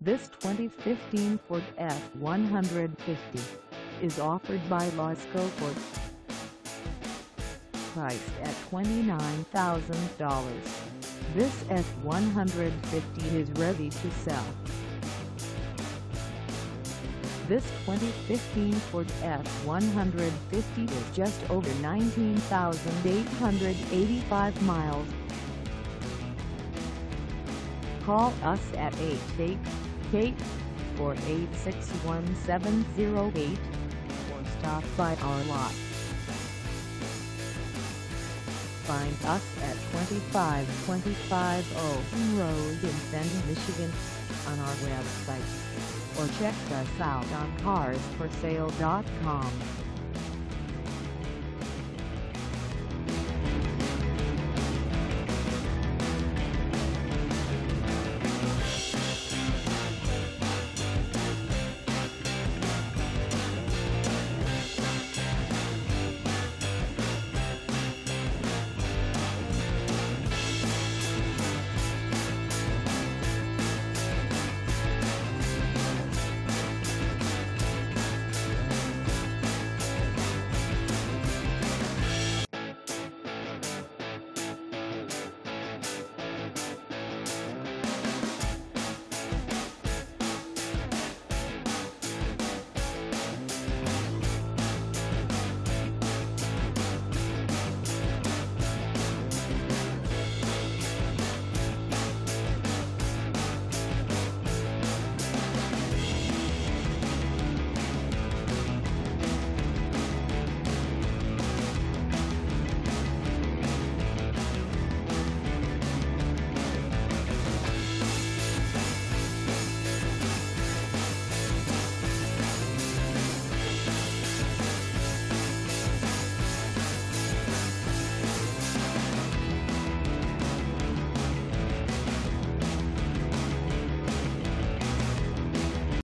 This 2015 Ford F-150 is offered by Lasco Ford. Priced at $29,000, this F-150 is ready to sell. This 2015 Ford F-150 is just over 19,885 miles. Call us at 888-486-1708 or stop by our lot. Find us at 25250 Owen Road in Benton, Michigan on our website, or check us out on carsforsale.com.